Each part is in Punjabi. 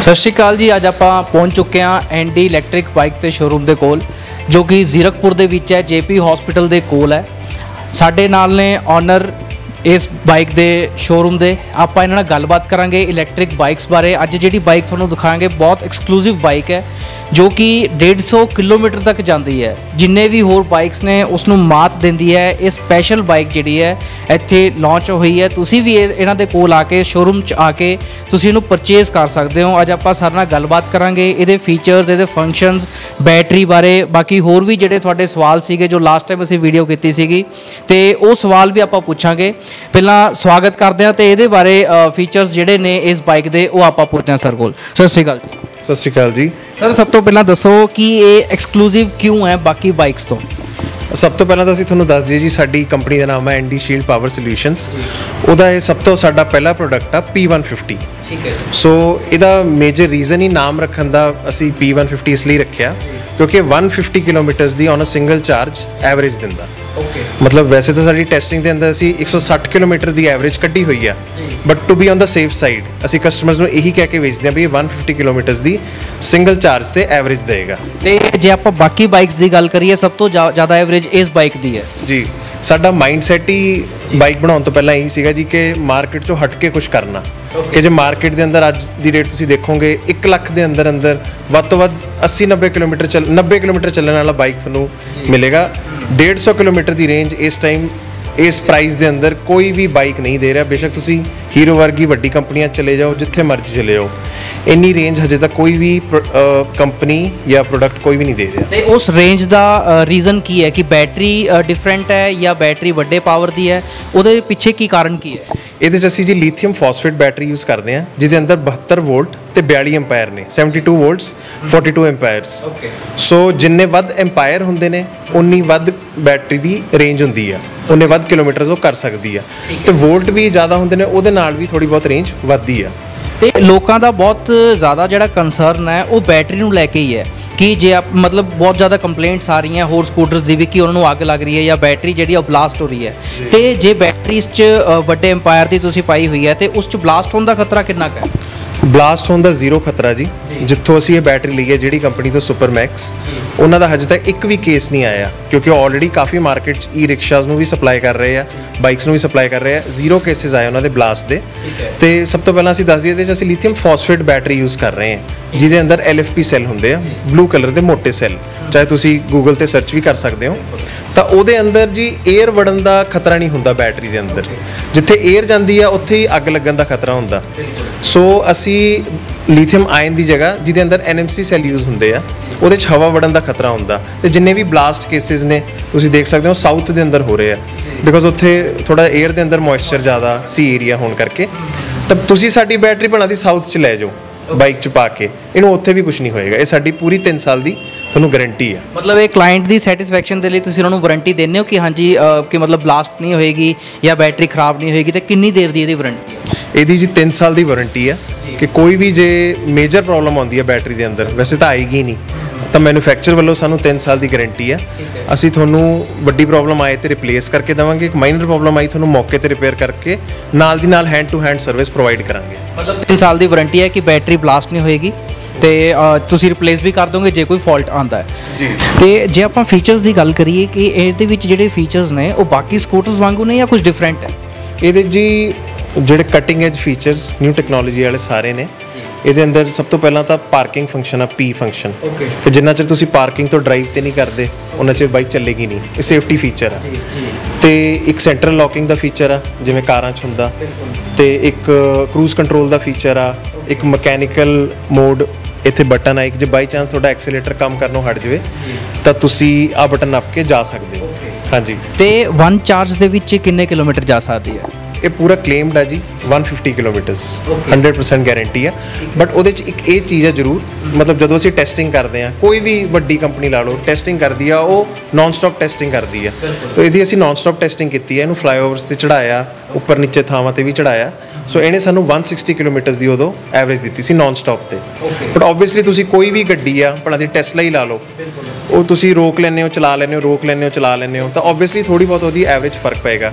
सत श्री अकाल जी। अज आप पहुँच चुके हैं एनडी इलैक्ट्रिक बाइक के शोरूम के कोल जो कि जीरकपुर के विच है, जेपी हॉस्पिटल के कोल है। साडे नाल ने ऑनर इस बाइक के शोरूम के। आप इन्हां नाल गलबात करांगे इलैक्ट्रिक बाइक्स बारे। अज जिहड़ी बाइक तुहानूं दिखाएंगे बहुत एक्सक्लूसिव बाइक है जो कि 150 किलोमीटर तक जाती है। जिन्ने भी होर बाइक्स ने उसनूं मात देंदी है। ये स्पैशल बाइक जिहड़ी है इत्थे लॉन्च हुई है। तुसीं भी इन्हां दे कोल आके शोरूम च आके तुसीं इहनूं परचेज कर सकते हो। अज आपां सारे नाल गलबात करांगे इहदे फीचर्स, इहदे फंक्शनस, बैटरी बारे, बाकी होर भी जिहड़े तुहाडे सवाल सीगे जो लास्ट टाइम असीं वीडियो कीती सीगी ते वो सवाल भी आपां पुछांगे। पहलां स्वागत करदे हां ते इहदे बारे फीचर्स जिहड़े ने इस बाइक दे वो आपां पुछदे हां सर कोल। सत श्री अकाल जी। सत श्री अकाल जी। सर सब तो पहला दसो कि ये एक्सक्लूसिव क्यों है बाकी बाइक्स तो। सब तो पहला तो ਅਸੀਂ ਤੁਹਾਨੂੰ ਦੱਸ ਦਈਏ ਜੀ, ਸਾਡੀ ਕੰਪਨੀ ਦਾ ਨਾਮ ਹੈ ਐਨਡੀ ਸ਼ੀਲਡ ਪਾਵਰ ਸੋਲਿਊਸ਼ਨਸ। ਉਹਦਾ ਇਹ ਸਭ ਤੋਂ ਸਾਡਾ ਪਹਿਲਾ ਪ੍ਰੋਡਕਟ ਆ P150। ਠੀਕ ਹੈ। ਸੋ ਇਹਦਾ ਮੇਜਰ ਰੀਜ਼ਨ ਹੀ ਨਾਮ ਰੱਖਣ ਦਾ ਅਸੀਂ P150 ਇਸ ਲਈ ਰੱਖਿਆ ਕਿਉਂਕਿ 150 ਕਿਲੋਮੀਟਰਸ ਦੀ on a single charge average ਦਿੰਦਾ। ਓਕੇ। ਮਤਲਬ ਵੈਸੇ ਤਾਂ ਸਾਡੀ ਟੈਸਟਿੰਗ ਦੇ ਅੰਦਰ ਅਸੀਂ 160 ਕਿਲੋਮੀਟਰ ਦੀ ਐਵਰੇਜ ਕੱਢੀ ਹੋਈ ਆ, but to be on the safe side ਅਸੀਂ ਕਸਟਮਰਸ ਨੂੰ ਇਹੀ ਕਹਿ ਕੇ ਵੇਚਦੇ ਹਾਂ ਵੀ ਇਹ 150 ਕਿਲੋਮੀਟਰਸ ਦੀ ਸਿੰਗਲ ਚਾਰਜ ਤੇ ਐਵਰੇਜ ਦੇਗਾ। ਤੇ ਜੇ ਆਪਾਂ ਬਾਕੀ ਬਾਈਕਸ ਦੀ ਗੱਲ ਕਰੀਏ ਸਭ ਤੋਂ ਜ਼ਿਆਦਾ ਐਵਰੇਜ ਇਸ ਬਾਈਕ ਦੀ ਹੈ ਜੀ। ਸਾਡਾ ਮਾਈਂਡ ਸੈਟ ਹੀ ਬਾਈਕ ਬਣਾਉਣ ਤੋਂ ਪਹਿਲਾਂ ਇਹੀ ਸੀਗਾ ਜੀ ਕਿ ਮਾਰਕੀਟ ਚੋਂ ਹਟ ਕੇ ਕੁਝ ਕਰਨਾ। ਕਿ ਜੇ ਮਾਰਕੀਟ ਦੇ ਅੰਦਰ ਅੱਜ ਦੀ ਰੇਟ ਤੁਸੀਂ ਦੇਖੋਗੇ 1 ਲੱਖ ਦੇ ਅੰਦਰ ਅੰਦਰ ਵੱਧ ਤੋਂ ਵੱਧ 80-90 ਕਿਲੋਮੀਟਰ ਚੱਲਣ ਵਾਲਾ ਬਾਈਕ ਤੁਹਾਨੂੰ ਮਿਲੇਗਾ। 150 ਕਿਲੋਮੀਟਰ ਦੀ ਰੇਂਜ ਇਸ ਟਾਈਮ ਇਸ ਪ੍ਰਾਈਸ ਦੇ ਅੰਦਰ ਕੋਈ ਵੀ ਬਾਈਕ ਨਹੀਂ ਦੇ ਰਿਹਾ। ਬੇਸ਼ੱਕ ਤੁਸੀਂ ਹੀਰੋ ਵਰਗੀ ਵੱਡੀ ਕੰਪਨੀਆਂ ਚਲੇ ਜਾਓ, ਜਿੱਥੇ ਮਰਜ਼ੀ ਚਲੇ ਜਾਓ, ਇੰਨੀ ਰੇਂਜ ਹਜੇ ਤੱਕ ਕੋਈ ਵੀ ਕੰਪਨੀ ਜਾਂ ਪ੍ਰੋਡਕਟ ਕੋਈ ਵੀ ਨਹੀਂ ਦੇ ਰਿਹਾ। ਤੇ ਉਸ ਰੇਂਜ ਦਾ ਰੀਜ਼ਨ ਕੀ ਹੈ ਕਿ ਬੈਟਰੀ ਡਿਫਰੈਂਟ ਹੈ ਜਾਂ ਬੈਟਰੀ ਵੱਡੇ ਪਾਵਰ ਦੀ ਹੈ? ਉਹਦੇ ਪਿੱਛੇ ਕੀ ਕਾਰਨ ਕੀ ਹੈ? ਇਹਦੇ 'ਚ ਅਸੀਂ ਜੀ ਲੀਥੀਅਮ ਫਾਸਫੇਟ ਬੈਟਰੀ ਯੂਜ਼ ਕਰਦੇ ਹਾਂ ਜਿਹਦੇ ਅੰਦਰ 72 ਵੋਲਟ ਤੇ 42 ਐਂਪਾਇਰ ਨੇ। 72 ਵੋਲਟਸ 42 ਐਂਪਾਇਰਸ। ਸੋ ਜਿੰਨੇ ਵੱਧ ਐਂਪਾਇਰ ਹੁੰਦੇ ਨੇ ਉਨੀ ਵੱਧ ਬੈਟਰੀ ਦੀ ਰੇਂਜ ਹੁੰਦੀ ਆ, ਉਨੇ ਵੱਧ ਕਿਲੋਮੀਟਰਸ ਉਹ ਕਰ ਸਕਦੀ ਆ। ਤੇ ਵੋਲਟ ਵੀ ਜ਼ਿਆਦਾ ਹੁੰਦੇ ਨੇ ਉਹਦੇ ਨਾਲ ਵੀ ਥੋੜੀ ਬਹੁਤ ਰੇਂਜ ਵੱਧਦੀ ਆ। ਤੇ ਲੋਕਾਂ ਦਾ ਬਹੁਤ ਜ਼ਿਆਦਾ ਜਿਹੜਾ ਕੰਸਰਨ ਹੈ ਉਹ ਬੈਟਰੀ ਨੂੰ ਲੈ ਕੇ ਹੀ ਹੈ ਕਿ ਜੇ ਆਪ ਮਤਲਬ ਬਹੁਤ ਜ਼ਿਆਦਾ ਕੰਪਲੇਂਟਸ ਆ ਰਹੀਆਂ ਹੋਰ ਸਕੂਟਰਸ ਦੀ ਵੀ ਕਿ ਉਹਨਾਂ ਨੂੰ ਅੱਗ ਲੱਗ ਰਹੀ ਹੈ ਜਾਂ ਬੈਟਰੀ ਜਿਹੜੀ ਉਹ ਬਲਾਸਟ ਹੋ ਰਹੀ ਹੈ। ਤੇ ਜੇ ਬੈਟਰੀ ਇਸ 'ਚ ਵੱਡੇ ਐਂਪਾਇਰ ਦੀ ਤੁਸੀਂ ਪਾਈ ਹੋਈ ਹੈ ਤੇ ਉਸ 'ਚ ਬਲਾਸਟ ਹੋਣ ਦਾ ਖਤਰਾ ਕਿੰਨਾ ਕੁ ਹੈ? ਬਲਾਸਟ ਹੋਣ ਦਾ ਜ਼ੀਰੋ ਖਤਰਾ ਜੀ। ਜਿੱਥੋਂ ਅਸੀਂ ਇਹ ਬੈਟਰੀ ਲਈ ਹੈ ਜਿਹੜੀ ਕੰਪਨੀ ਤੋਂ ਸੁਪਰਮੈਕਸ, ਉਹਨਾਂ ਦਾ ਹਜੇ ਤੱਕ ਇੱਕ ਵੀ ਕੇਸ ਨਹੀਂ ਆਇਆ ਕਿਉਂਕਿ ਉਹ ਆਲਰੇਡੀ ਕਾਫੀ ਮਾਰਕੀਟ 'ਚ ਈ ਰਿਕਸ਼ਾਜ਼ ਨੂੰ ਵੀ ਸਪਲਾਈ ਕਰ ਰਹੇ ਆ, ਬਾਈਕਸ ਨੂੰ ਵੀ ਸਪਲਾਈ ਕਰ ਰਹੇ ਆ। ਜ਼ੀਰੋ ਕੇਸਿਸ ਆਏ ਉਹਨਾਂ ਦੇ ਬਲਾਸਟ ਦੇ। ਤੇ ਸਭ ਤੋਂ ਪਹਿਲਾਂ ਅਸੀਂ ਦੱਸ ਦਈਏ ਇਹਦੇ 'ਚ ਅਸੀਂ ਲੀਥੀਅਮ ਫਾਸਫੇਟ ਬੈਟਰੀ ਯੂਜ਼ ਕਰ ਰਹੇ ਹਾਂ ਜਿਹਦੇ ਅੰਦਰ LFP ਸੈੱਲ ਹੁੰਦੇ ਆ, ਬਲੂ ਕਲਰ ਦੇ ਮੋਟੇ ਸੈੱਲ। ਚਾਹੇ ਤੁਸੀਂ ਗੂਗਲ ਤੇ ਸਰਚ ਵੀ ਕਰ ਸਕਦੇ ਹੋ। ਤਾਂ ਉਹਦੇ ਅੰਦਰ ਜੀ 에ਅਰ ਵੜਨ ਦਾ ਖਤਰਾ ਨਹੀਂ ਹੁੰਦਾ ਬੈਟਰੀ ਦੇ ਅੰਦਰ। ਜਿੱਥੇ 에ਅਰ ਜਾਂਦੀ ਆ ਉੱਥੇ ਹੀ ਅੱਗ ਲੱਗਣ ਦਾ ਖਤਰਾ ਹੁੰਦਾ। ਸੋ ਅਸੀਂ ਲੀਥੀਅਮ ਆਇਨ ਦੀ ਜਗ੍ਹਾ ਜਿਹਦੇ ਅੰਦਰ NMC ਸੈੱਲ ਯੂਜ਼ ਹੁੰਦੇ ਆ ਉਹਦੇ 'ਚ ਹਵਾ ਵੜਨ ਦਾ ਖਤਰਾ ਹੁੰਦਾ। ਤੇ ਜਿੰਨੇ ਵੀ ਬਲਾਸਟ ਕੇਸਿਸ ਨੇ ਤੁਸੀਂ ਦੇਖ ਸਕਦੇ ਹੋ ਸਾਊਥ ਦੇ ਅੰਦਰ ਹੋ ਰਹੇ ਆ ਬਿਕੋਜ਼ ਉੱਥੇ ਥੋੜਾ 에ਅਰ ਦੇ ਅੰਦਰ ਮੋਇਸਚਰ ਜ਼ਿਆਦਾ ਸੀ ਏਰੀਆ ਹੋਣ ਕਰਕੇ। ਤਾਂ ਤੁਸੀਂ ਸਾਡੀ ਬੈਟਰੀ ਬਣਾ ਦੀ ਸਾਊਥ 'ਚ ਲੈ ਜਾਓ ਬਾਈਕ 'ਚ ਪਾ ਕੇ, ਇਹਨੂੰ ਉੱਥੇ ਵੀ ਕੁਝ ਨਹੀਂ ਹੋਏਗਾ। ਇਹ ਸਾਡੀ ਪੂਰੀ 3 ਸਾਲ ਦੀ ਤੁਹਾਨੂੰ ਗਾਰੰਟੀ ਆ। ਮਤਲਬ ਇਹ ਕਲਾਇੰਟ ਦੀ ਸੈਟੀਸਫੈਕਸ਼ਨ ਦੇ ਲਈ ਤੁਸੀਂ ਉਹਨਾਂ ਨੂੰ ਵਾਰੰਟੀ ਦਿੰਦੇ ਹੋ ਕਿ ਹਾਂਜੀ ਕਿ ਮਤਲਬ ਬਲਾਸਟ ਨਹੀਂ ਹੋਏਗੀ ਜਾਂ ਬੈਟਰੀ ਖਰਾਬ ਨਹੀਂ ਹੋਏਗੀ? ਤੇ ਕਿੰਨੀ ਦੇਰ ਦੀ ਇਹਦੀ ਵਾਰੰਟੀ ਹੈ? ਇਹਦੀ ਜੀ 3 ਸਾਲ ਦੀ ਵਾਰੰਟੀ ਆ ਕਿ ਕੋਈ ਵੀ ਜੇ ਮੇਜਰ ਪ੍ਰੋਬਲਮ ਆਉਂਦੀ ਹੈ ਬੈਟਰੀ ਦੇ ਅੰਦਰ, ਵੈਸੇ ਤਾਂ ਆਏਗੀ ਨਹੀਂ, ਤਾਂ ਮੈਨੂਫੈਕਚਰ ਵੱਲੋਂ ਸਾਨੂੰ 3 ਸਾਲ ਦੀ ਗਾਰੰਟੀ ਆ। ਅਸੀਂ ਤੁਹਾਨੂੰ ਵੱਡੀ ਪ੍ਰੋਬਲਮ ਆਏ ਤੇ ਰਿਪਲੇਸ ਕਰਕੇ ਦੇਵਾਂਗੇ, ਇੱਕ ਮਾਈਨਰ ਪ੍ਰੋਬਲਮ ਆਈ ਤੁਹਾਨੂੰ ਮੌਕੇ ਤੇ ਰਿਪੇਅਰ ਕਰਕੇ ਨਾਲ ਦੀ ਨਾਲ hand to hand service provide ਕਰਾਂਗੇ। ਮਤਲਬ 3 ਸਾਲ ਦੀ ਵਾਰੰਟੀ ਹੈ ਕਿ ਬੈਟਰੀ ਬਲਾਸਟ ਨਹੀਂ ਹੋਏਗੀ ਤੇ ਤੁਸੀਂ ਰਿਪਲੇਸ ਵੀ ਕਰ ਦੋਗੇ ਜੇ ਕੋਈ ਫਾਲਟ ਆਉਂਦਾ ਹੈ ਜੀ। ਤੇ ਜੇ ਆਪਾਂ ਫੀਚਰਸ ਦੀ ਗੱਲ ਕਰੀਏ ਕਿ ਇਹਦੇ ਵਿੱਚ ਜਿਹੜੇ ਫੀਚਰਸ ਨੇ ਉਹ ਬਾਕੀ ਸਕੂਟਰਸ ਵਾਂਗੂ ਨੇ ਜਾਂ ਕੁਝ ਡਿਫਰੈਂਟ ਹੈ? ਇਹਦੇ ਜੀ ਜਿਹੜੇ cutting edge features new technology ਵਾਲੇ ਸਾਰੇ ਨੇ। ਇਹਦੇ ਅੰਦਰ ਸਭ ਤੋਂ ਪਹਿਲਾਂ ਤਾਂ ਪਾਰਕਿੰਗ ਫੰਕਸ਼ਨ ਆ, P ਫੰਕਸ਼ਨ, ਕਿ ਜਿੰਨਾ ਚਿਰ ਤੁਸੀਂ ਪਾਰਕਿੰਗ ਤੋਂ ਡਰਾਈਵ ਤੇ ਨਹੀਂ ਕਰਦੇ ਉਹਨਾਂ ਚਿਰ ਬਾਈਕ ਚੱਲੇਗੀ ਨਹੀਂ। ਇਹ ਸੇਫਟੀ ਫੀਚਰ ਆ। ਤੇ ਇੱਕ ਸੈਂਟਰਲ ਲੌਕਿੰਗ ਦਾ ਫੀਚਰ ਆ ਜਿਵੇਂ ਕਾਰਾਂ 'ਚ ਹੁੰਦਾ, ਤੇ ਇੱਕ ਕਰੂਜ਼ ਕੰਟਰੋਲ ਦਾ ਫੀਚਰ ਆ, ਇੱਕ ਮਕੈਨੀਕਲ ਮੋਡ ਇੱਥੇ ਬਟਨ ਆ ਇੱਕ, ਜੇ ਬਾਈ ਚਾਂਸ ਤੁਹਾਡਾ ਐਕਸੀਲੇਟਰ ਕੰਮ ਕਰਨੋਂ ਹਟ ਜਾਵੇ ਤਾਂ ਤੁਸੀਂ ਆਹ ਬਟਨ ਨੱਪ ਕੇ ਜਾ ਸਕਦੇ ਹੋ। ਹਾਂਜੀ। ਤੇ 1 ਚਾਰਜ ਦੇ ਵਿੱਚ ਕਿੰਨੇ ਕਿਲੋਮੀਟਰ ਜਾ ਸਕਦੀ ਹੈ? ਇਹ ਪੂਰਾ ਕਲੇਮਡ ਹੈ ਜੀ 150 ਕਿਲੋਮੀਟਰਸ, 100% ਗਾਰੰਟੀ ਆ। ਬਟ ਉਹਦੇ 'ਚ ਇੱਕ ਇਹ ਚੀਜ਼ ਹੈ ਜ਼ਰੂਰ, ਮਤਲਬ ਜਦੋਂ ਅਸੀਂ ਟੈਸਟਿੰਗ ਕਰਦੇ ਹਾਂ ਕੋਈ ਵੀ ਵੱਡੀ ਕੰਪਨੀ ਲਾ ਲਓ ਟੈਸਟਿੰਗ ਕਰਦੀ ਆ, ਉਹ ਨੌਨ ਸਟਾਪ ਟੈਸਟਿੰਗ ਕਰਦੀ ਆ। ਤਾਂ ਇਹਦੀ ਅਸੀਂ ਨੌਨ ਸਟਾਪ ਟੈਸਟਿੰਗ ਕੀਤੀ ਹੈ। ਇਹਨੂੰ ਫਲਾਈਓਵਰਸ 'ਤੇ ਚੜ੍ਹਾਇਆ, ਉੱਪਰ ਨੀਚੇ ਥਾਵਾਂ 'ਤੇ ਵੀ ਚੜ੍ਹਾਇਆ। ਸੋ ਇਹਨੇ ਸਾਨੂੰ 160 ਕਿਲੋਮੀਟਰਸ ਦੀ ਉਦੋਂ ਐਵਰੇਜ ਦਿੱਤੀ ਸੀ ਨੌਨ ਸਟਾਪ 'ਤੇ। ਬਟ ਓਬਵੀਅਸਲੀ ਤੁਸੀਂ ਕੋਈ ਵੀ ਗੱਡੀ ਆ ਭਲਾ ਦੀ ਟੈਸਲਾ ਹੀ ਲਾ ਲਓ, ਉਹ ਤੁਸੀਂ ਰੋਕ ਲੈਂਦੇ ਹੋ ਚਲਾ ਲੈਂਦੇ ਹੋ, ਰੋਕ ਲੈਂਦੇ ਹੋ ਚਲਾ ਲੈਂਦੇ ਹੋ, ਤਾਂ ਓਬਵੀਅਸਲੀ ਥੋੜ੍ਹੀ ਬਹੁਤ ਉਹਦੀ ਐਵਰੇਜ ਫਰਕ ਪਏਗਾ।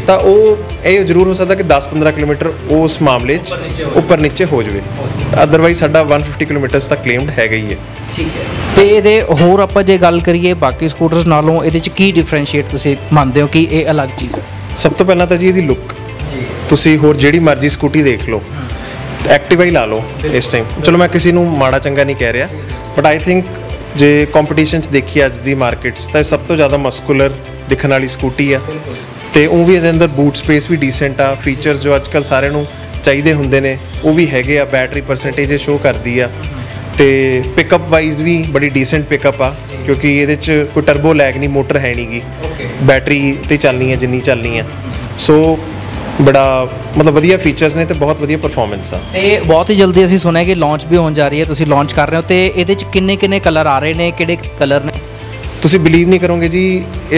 ਤਾਂ ਉਹ ਇਹ ਜ਼ਰੂਰ ਹੋ ਸਕਦਾ ਕਿ 10-15 ਕਿਲੋਮੀਟਰ ਉਸ ਮਾਮਲੇ 'ਚ ਉੱਪਰ ਨੀਚੇ ਹੋ ਜਾਵੇ, ਅਦਰਵਾਈਜ਼ ਸਾਡਾ 150 ਕਿਲੋਮੀਟਰਸ ਤੱਕ ਕਲੇਮਡ ਹੈਗਾ ਹੀ ਹੈ। ਠੀਕ ਹੈ। ਤੇ ਇਹਦੇ ਹੋਰ ਆਪਾਂ ਜੇ ਗੱਲ ਕਰੀਏ ਬਾਕੀ ਸਕੂਟਰਸ ਨਾਲੋਂ ਇਹਦੇ 'ਚ ਕੀ ਡਿਫਰੈਂਸ਼ੀਏਟ ਤੁਸੀਂ ਮੰਨਦੇ ਹੋ ਕਿ ਇਹ ਅਲੱਗ ਚੀਜ਼ ਹੈ? ਸਭ ਤੋਂ ਪਹਿਲਾਂ ਤਾਂ ਜੀ ਇਹਦੀ ਲੁੱਕ, ਤੁਸੀਂ ਹੋਰ ਜਿਹੜੀ ਮਰਜ਼ੀ ਸਕੂਟੀ ਦੇਖ ਲਓ, ਐਕਟਿਵਾ ਹੀ ਲਾ ਲਓ ਇਸ ਟਾਈਮ, ਚਲੋ ਮੈਂ ਕਿਸੇ ਨੂੰ ਮਾੜਾ ਚੰਗਾ ਨਹੀਂ ਕਹਿ ਰਿਹਾ, ਬਟ ਆਈ ਥਿੰਕ ਜੇ ਕੰਪੀਟੀਸ਼ਨ 'ਚ ਦੇਖੀਏ ਅੱਜ ਦੀ ਮਾਰਕੀਟ 'ਚ ਤਾਂ ਇਹ ਸਭ ਤੋਂ ਜ਼ਿਆਦਾ ਮਸਕੂਲਰ ਦਿਖਣ ਵਾਲੀ ਸਕੂਟੀ ਆ। ਤੇ ਉਹ ਵੀ ਇਹਦੇ ਅੰਦਰ ਬੂਟ ਸਪੇਸ ਵੀ ਡੀਸੈਂਟ ਆ, ਫੀਚਰਸ ਜੋ ਅੱਜ ਕੱਲ੍ਹ ਸਾਰਿਆਂ ਨੂੰ ਚਾਹੀਦੇ ਹੁੰਦੇ ਨੇ ਉਹ ਵੀ ਹੈਗੇ ਆ, ਬੈਟਰੀ ਪਰਸੈਂਟੇਜ ਸ਼ੋ ਕਰਦੀ ਆ, ਤੇ ਪਿਕਅਪ ਵਾਈਜ਼ ਵੀ ਬੜੀ ਡੀਸੈਂਟ ਪਿਕਅਪ ਆ, ਕਿਉਂਕਿ ਇਹਦੇ 'ਚ ਕੋਈ ਟਰਬੋ ਲੈਗ ਨਹੀਂ, ਮੋਟਰ ਹੈ ਨਹੀਂ ਗੀ, ਬੈਟਰੀ 'ਤੇ ਚੱਲਣੀ ਹੈ ਜਿੰਨੀ ਚੱਲਣੀ ਹੈ। ਸੋ ਬੜਾ ਮਤਲਬ ਵਧੀਆ ਫੀਚਰਸ ਨੇ ਤੇ ਬਹੁਤ ਵਧੀਆ ਪਰਫਾਰਮੈਂਸ ਆ। ਤੇ ਬਹੁਤ ਹੀ ਜਲਦੀ ਅਸੀਂ ਸੁਣਿਆ ਕਿ ਲਾਂਚ ਵੀ ਹੋਣ ਜਾ ਰਹੀ ਹੈ, ਤੁਸੀਂ ਲਾਂਚ ਕਰ ਰਹੇ ਹੋ, ਤੇ ਇਹਦੇ 'ਚ ਕਿੰਨੇ ਕਲਰ ਆ ਰਹੇ ਨੇ, ਕਿਹੜੇ ਕਲਰ ਨੇ? ਤੁਸੀਂ ਬਿਲੀਵ ਨਹੀਂ ਕਰੋਗੇ ਜੀ,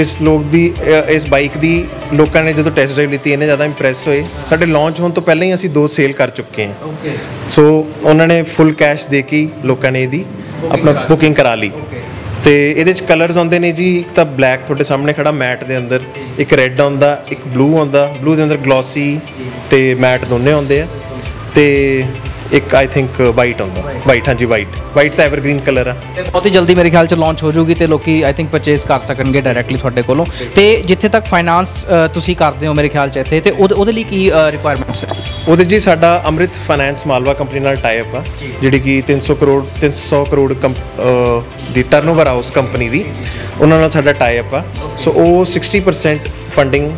ਇਸ ਬਾਈਕ ਦੀ ਲੋਕਾਂ ਨੇ ਜਦੋਂ ਟੈਸਟ ਡਰਾਈਵ ਲਿੱਤੀ ਇੰਨੇ ਜ਼ਿਆਦਾ ਇੰਪ੍ਰੈਸ ਹੋਏ। ਸਾਡੇ ਲਾਂਚ ਹੋਣ ਤੋਂ ਪਹਿਲਾਂ ਹੀ ਅਸੀਂ 2 ਸੇਲ ਕਰ ਚੁੱਕੇ ਹਾਂ। ਸੋ ਉਹਨਾਂ ਨੇ ਫੁੱਲ ਕੈਸ਼ ਦੇ ਕੇ ਲੋਕਾਂ ਨੇ ਇਹਦੀ ਆਪਣਾ ਬੁਕਿੰਗ ਕਰਾ ਲਈ। ਤੇ ਇਹਦੇ 'ਚ ਕਲਰਸ ਆਉਂਦੇ ਨੇ ਜੀ, ਇੱਕ ਤਾਂ ਬਲੈਕ ਤੁਹਾਡੇ ਸਾਹਮਣੇ ਖੜਾ ਮੈਟ ਦੇ ਅੰਦਰ, ਇੱਕ ਰੈੱਡ ਆਉਂਦਾ, ਇੱਕ ਬਲੂ ਆਉਂਦਾ, ਬਲੂ ਦੇ ਅੰਦਰ ਗਲੋਸੀ ਤੇ ਮੈਟ ਦੋਨੇ ਆਉਂਦੇ ਆ, ਤੇ ਇੱਕ ਆਈ ਥਿੰਕ ਵਾਈਟ ਆਉਂਦਾ, ਵਾਈਟ, ਹਾਂਜੀ ਵਾਈਟ ਤਾਂ ਐਵਰਗ੍ਰੀਨ ਕਲਰ ਆ। ਤੇ ਬਹੁਤ ਹੀ ਜਲਦੀ ਮੇਰੇ ਖਿਆਲ 'ਚ ਲਾਂਚ ਹੋ ਜੂਗੀ ਤੇ ਲੋਕੀ ਆਈ ਥਿੰਕ ਪਰਚੇਸ ਕਰ ਸਕਣਗੇ ਡਾਇਰੈਕਟਲੀ ਤੁਹਾਡੇ ਕੋਲੋਂ। ਤੇ ਜਿੱਥੇ ਤੱਕ ਫਾਈਨਾਂਸ ਤੁਸੀਂ ਕਰਦੇ ਹੋ ਮੇਰੇ ਖਿਆਲ 'ਚ ਇੱਥੇ, ਤੇ ਉਹਦੇ ਲਈ ਕੀ ਰਿਕੁਆਇਰਮੈਂਟਸ ਹੈ? ਉਹਦੇ ਜੀ ਸਾਡਾ ਅੰਮ੍ਰਿਤ ਫਾਈਨੈਂਸ ਮਾਲਵਾ ਕੰਪਨੀ ਨਾਲ ਟਾਈ ਅਪ ਆ, ਜਿਹੜੀ ਕਿ 300 ਕਰੋੜ ਦੀ ਟਰਨਓਵਰ ਆ ਉਸ ਕੰਪਨੀ ਦੀ, ਉਹਨਾਂ ਨਾਲ ਸਾਡਾ ਟਾਈ ਅਪ ਆ। ਸੋ ਉਹ 60% ਫੰਡਿੰਗ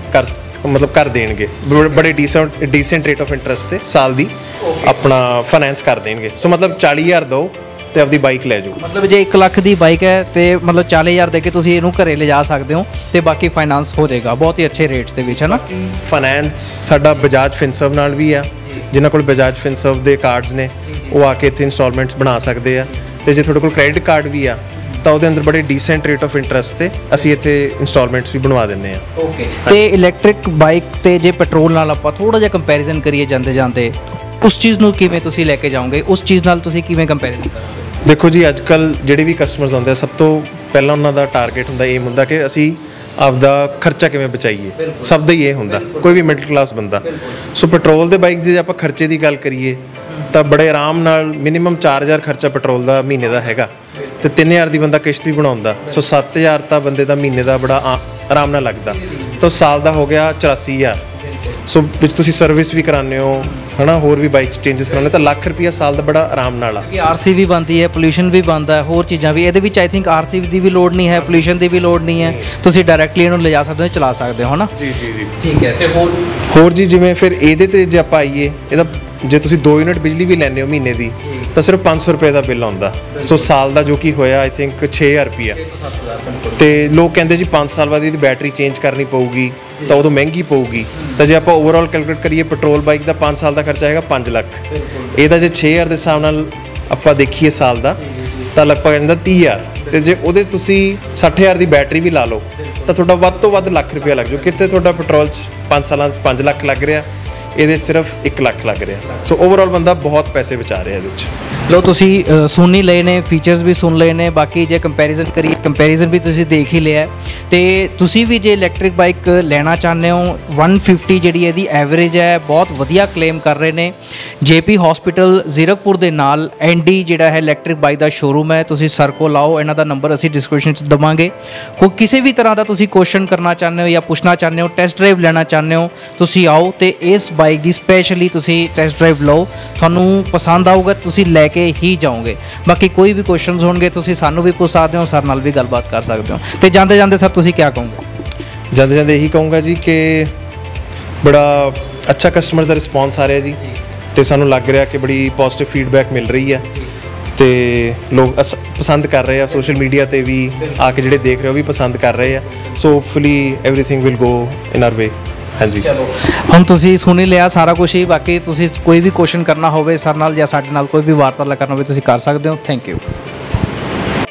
ਕਰ ਦੇਣਗੇ, ਬੜੇ ਡੀਸੈਂਟ ਰੇਟ ਆਫ ਇੰਟਰਸਟ ਤੇ ਸਾਲ ਦੀ ਆਪਣਾ ਫਾਈਨੈਂਸ ਕਰ ਦੇਣਗੇ। ਸੋ ਮਤਲਬ 40,000 ਦਿਓ ਤੇ ਆਪਦੀ ਬਾਈਕ ਲੈ ਜਾਓ। ਮਤਲਬ ਜੇ 1 ਲੱਖ ਦੀ ਬਾਈਕ ਹੈ ਤੇ ਮਤਲਬ 40,000 ਦੇ ਕੇ ਤੁਸੀਂ ਇਹਨੂੰ ਘਰੇ ਲਿਜਾ ਸਕਦੇ ਹੋ ਤੇ ਬਾਕੀ ਫਾਈਨਾਂਸ ਹੋ ਜਾਏਗਾ ਬਹੁਤ ਹੀ ਅੱਛੇ ਰੇਟਸ ਦੇ ਵਿੱਚ, ਹੈ ਨਾ? ਫਾਈਨੈਂਸ ਸਾਡਾ ਬਜਾਜ ਫਿਨਸਰਵ ਨਾਲ ਵੀ ਆ, ਜਿਨ੍ਹਾਂ ਕੋਲ ਬਜਾਜ ਫਿਨਸਰਵ ਦੇ ਕਾਰਡਸ ਨੇ ਉਹ ਆ ਕੇ ਇੱਥੇ ਇੰਸਟਾਲਮੈਂਟਸ ਬਣਾ ਸਕਦੇ ਆ, ਤੇ ਜੇ ਤੁਹਾਡੇ ਕੋਲ ਕ੍ਰੈਡਿਟ ਕਾਰਡ ਵੀ ਆ ਤਾਂ ਉਹਦੇ ਅੰਦਰ ਬੜੇ ਡੀਸੈਂਟ ਰੇਟ ਆਫ ਇੰਟਰਸਟ ਤੇ ਅਸੀਂ ਇੱਥੇ ਇੰਸਟਾਲਮੈਂਟਸ ਵੀ ਬਣਵਾ ਦਿੰਦੇ ਆ। ਓਕੇ। ਤੇ ਇਲੈਕਟ੍ਰਿਕ ਬਾਈਕ ਤੇ ਜੇ ਪੈਟਰੋਲ ਨਾਲ ਆਪਾਂ ਥੋੜਾ ਜਿਹਾ ਕੰਪੈਰੀਜ਼ਨ ਕਰੀਏ ਜਾਂਦੇ ਉਸ ਚੀਜ਼ ਨੂੰ ਕਿਵੇਂ ਤੁਸੀਂ ਲੈ ਕੇ ਜਾਓਗੇ, ਉਸ ਚੀਜ਼ ਨਾਲ ਤੁਸੀਂ ਕਿਵੇਂ ਕੰਪੈਰੀਜ਼ਨ ਕਰੋਗੇ? ਦੇਖੋ ਜੀ, ਅੱਜ ਕੱਲ੍ਹ ਜਿਹੜੇ ਵੀ ਕਸਟਮਰਸ ਆਉਂਦੇ ਆ, ਸਭ ਤੋਂ ਪਹਿਲਾਂ ਉਹਨਾਂ ਦਾ ਟਾਰਗੇਟ ਹੁੰਦਾ, ਏਮ ਹੁੰਦਾ ਕਿ ਅਸੀਂ ਆਪਦਾ ਖਰਚਾ ਕਿਵੇਂ ਬਚਾਈਏ। ਸਭ ਦਾ ਹੀ ਇਹ ਹੁੰਦਾ, ਕੋਈ ਵੀ ਮਿਡਲ ਕਲਾਸ ਬੰਦਾ। ਸੋ ਪੈਟਰੋਲ ਦੇ ਬਾਈਕ ਦੀ ਜੇ ਆਪਾਂ ਖਰਚੇ ਦੀ ਗੱਲ ਕਰੀਏ ਤਾਂ ਬੜੇ ਆਰਾਮ ਨਾਲ ਮਿਨੀਮਮ 4,000 ਖਰਚਾ ਪੈਟਰੋਲ ਦਾ ਮਹੀਨੇ ਦਾ ਹੈਗਾ, ਤੇ 3,000 ਦੀ ਬੰਦਾ ਕਿਸ਼ਤ ਵੀ ਬਣਾਉਂਦਾ। ਸੋ 7,000 ਤਾਂ ਬੰਦੇ ਦਾ ਮਹੀਨੇ ਦਾ ਬੜਾ ਆਰਾਮ ਨਾਲ ਲੱਗਦਾ, ਤਾਂ ਸਾਲ ਦਾ ਹੋ ਗਿਆ 84,000। ਸੋ ਵਿੱਚ ਤੁਸੀਂ ਸਰਵਿਸ ਵੀ ਕਰਾਉਂਦੇ ਹੋ, ਹੈ ਨਾ, ਹੋਰ ਵੀ ਬਾਈਕ ਚੇਂਜਸ ਕਰਾਉਂਦੇ ਤਾਂ ਲੱਖ ਰੁਪਈਆ ਸਾਲ ਦਾ ਬੜਾ ਆਰਾਮ ਨਾਲ ਆ। ਆਰਸੀ ਵੀ ਬਣਦੀ ਹੈ, ਪੋਲਿਊਸ਼ਨ ਵੀ ਬਣਦਾ ਹੈ, ਹੋਰ ਚੀਜ਼ਾਂ ਵੀ। ਇਹਦੇ ਵਿੱਚ ਆਈ ਥਿੰਕ ਆਰਸੀ ਦੀ ਵੀ ਲੋੜ ਨਹੀਂ ਹੈ, ਪੋਲਿਊਸ਼ਨ ਦੀ ਵੀ ਲੋੜ ਨਹੀਂ ਹੈ, ਤੁਸੀਂ ਡਾਇਰੈਕਟਲੀ ਇਹਨੂੰ ਲਿਜਾ ਸਕਦੇ ਹੋ, ਚਲਾ ਸਕਦੇ ਹੋ, ਹੈ ਨਾ? ਜੀ। ਠੀਕ ਹੈ। ਤੇ ਹੋਰ ਜੀ, ਜਿਵੇਂ ਫਿਰ ਇਹਦੇ ਤੇ ਜੇ ਆਪਾਂ ਆਈਏ, ਇਹਦਾ ਜੇ ਤੁਸੀਂ 2 ਯੂਨਿਟ ਬਿਜਲੀ ਵੀ ਲੈਂਦੇ ਹੋ ਮਹੀਨੇ ਦੀ ਤਾਂ ਸਿਰਫ 500 ਰੁਪਏ ਦਾ ਬਿੱਲ ਆਉਂਦਾ। ਸੋ ਸਾਲ ਦਾ ਜੋ ਕਿ ਹੋਇਆ ਆਈ ਥਿੰਕ 6,000 ਰੁਪਈਆ। ਤੇ ਲੋਕ ਕਹਿੰਦੇ ਜੀ 5 ਸਾਲ ਬਾਅਦ ਇਹਦੀ ਬੈਟਰੀ ਚੇਂਜ ਕਰਨੀ ਪਊਗੀ ਤਾਂ ਉਦੋਂ ਮਹਿੰਗੀ ਪਊਗੀ। ਤਾਂ ਜੇ ਆਪਾਂ ਓਵਰਆਲ ਕੈਲਕੂਲੇਟ ਕਰੀਏ, ਪੈਟਰੋਲ ਬਾਈਕ ਦਾ 5 ਸਾਲ ਦਾ ਖਰਚਾ ਹੈਗਾ 5 ਲੱਖ, ਇਹਦਾ ਜੇ 6,000 ਦੇ ਹਿਸਾਬ ਨਾਲ ਆਪਾਂ ਦੇਖੀਏ ਸਾਲ ਦਾ ਤਾਂ ਲਗਭਗ ਇਹਦਾ 30,000। ਤੇ ਜੇ ਉਹਦੇ ਤੁਸੀਂ 60,000 ਦੀ ਬੈਟਰੀ ਵੀ ਲਾ ਲਓ ਤਾਂ ਤੁਹਾਡਾ ਵੱਧ ਤੋਂ ਵੱਧ ਲੱਖ ਰੁਪਇਆ ਲੱਗ ਜਾਊ। ਕਿਤੇ ਤੁਹਾਡਾ ਪੈਟਰੋਲ 'ਚ 5 ਸਾਲਾਂ 'ਚ 5 ਲੱਖ ਲੱਗ ਰਿਹਾ, ਇਹਦੇ 'ਚ ਸਿਰਫ 1 ਲੱਖ ਲੱਗ ਰਿਹਾ। ਸੋ ਓਵਰਆਲ ਬੰਦਾ ਬਹੁਤ ਪੈਸੇ ਬਚਾ ਰਿਹਾ ਇਹਦੇ 'ਚ। ਲੋ ਤੁਸੀਂ ਸੁਣ ਹੀ ਲਏ ਨੇ, ਫੀਚਰਸ ਵੀ ਸੁਣ ਲਏ ਨੇ, ਬਾਕੀ ਜੇ ਕੰਪੈਰੀਜ਼ਨ ਕਰੀਏ, ਕੰਪੈਰੀਜ਼ਨ ਵੀ ਤੁਸੀਂ ਦੇਖ ਹੀ ਲਿਆ। ਤੇ ਤੁਸੀਂ ਵੀ ਜੇ ਇਲੈਕਟ੍ਰਿਕ ਬਾਈਕ ਲੈਣਾ ਚਾਹੁੰਦੇ ਹੋ, 150 ਜਿਹੜੀ ਇਹਦੀ ਐਵਰੇਜ ਹੈ, ਬਹੁਤ ਵਧੀਆ ਕਲੇਮ ਕਰ ਰਹੇ ਨੇ। ਜੇਪੀ ਹਸਪੀਟਲ ਜ਼ੀਰਕਪੁਰ ਦੇ ਨਾਲ ਐਨਡੀ ਜਿਹੜਾ ਹੈ ਇਲੈਕਟ੍ਰਿਕ ਬਾਈਕ ਦਾ ਸ਼ੋਰੂਮ ਹੈ, ਤੁਸੀਂ ਸਰ ਕੋਲ ਆਓ, ਇਹਨਾਂ ਦਾ ਨੰਬਰ ਅਸੀਂ ਡਿਸਕ੍ਰਿਪਸ਼ਨ 'ਚ ਦੇਵਾਂਗੇ। ਕੋਈ ਕਿਸੇ ਵੀ ਤਰ੍ਹਾਂ ਦਾ ਤੁਸੀਂ ਕੁਐਸਚਨ ਕਰਨਾ ਚਾਹੁੰਦੇ ਹੋ ਜਾਂ ਪੁੱਛਣਾ ਚਾਹੁੰਦੇ ਹੋ, ਟੈਸਟ ਡਰਾਈਵ ਲੈਣਾ ਚਾਹੁੰਦੇ ਹੋ, ਤੁਸੀਂ ਆਓ ਤੇ ਇਸ ਬਾਈਕ ਦੀ ਸਪੈਸ਼ਲੀ ਤੁਸੀਂ ਟੈਸਟ ਡਰਾਈਵ ਲਓ, ਤੁਹਾਨੂੰ ਪਸੰਦ ਆਊਗਾ, ਤੁਸੀਂ ਲੈ ਕੇ ਹੀ ਜਾਓਗੇ। ਬਾਕੀ ਕੋਈ ਵੀ ਕੁਐਸਚਨਸ ਹੋਣਗੇ ਤੁਸੀਂ ਸਾਨੂੰ ਵੀ ਪੁੱਛ ਸਕਦੇ ਹੋ, ਸਰ ਨਾਲ ਵੀ ਗੱਲਬਾਤ ਕਰ ਸਕਦੇ ਹੋ। ਤੇ ਜਾਂਦੇ ਸਰ ਤੁਸੀਂ ਕੀ ਕਹੋਗੇ? ਜਾਂਦੇ ਇਹੀ ਕਹੂੰਗਾ ਜੀ ਕਿ ਬੜਾ ਅੱਛਾ ਕਸਟਮਰ ਦਾ ਰਿਸਪੌਂਸ ਆ ਰਿਹਾ ਜੀ, ਤੇ ਸਾਨੂੰ ਲੱਗ ਰਿਹਾ ਕਿ ਬੜੀ ਪੋਜ਼ਿਟਿਵ ਫੀਡਬੈਕ ਮਿਲ ਰਹੀ ਹੈ, ਤੇ ਲੋਕ ਪਸੰਦ ਕਰ ਰਹੇ ਆ। ਸੋਸ਼ਲ ਮੀਡੀਆ ਤੇ ਵੀ ਆ ਕੇ ਜਿਹੜੇ ਦੇਖ ਰਹੇ ਹੋ ਵੀ ਪਸੰਦ ਕਰ ਰਹੇ ਆ। So hopefully everything will go in our way. ਹਾਂਜੀ, ਚਲੋ ਹੁਣ ਤੁਸੀਂ ਸੁਣ ਹੀ ਲਿਆ ਸਾਰਾ ਕੁਝ ਹੀ। ਬਾਕੀ ਤੁਸੀਂ ਕੋਈ ਵੀ ਕੁਐਸਚਨ ਕਰਨਾ ਹੋਵੇ ਸਰ ਨਾਲ ਜਾਂ ਸਾਡੇ ਨਾਲ ਕੋਈ ਵੀ ਵਾਰਤਾਲਾਪ ਕਰਨਾ ਹੋਵੇ ਤੁਸੀਂ ਕਰ ਸਕਦੇ ਹੋ। Thank you.